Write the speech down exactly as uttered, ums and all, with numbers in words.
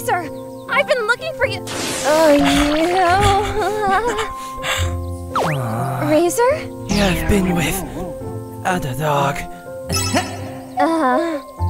Razor! I've been looking for you! Oh, you... Razor? You have been with... other dog. Uh...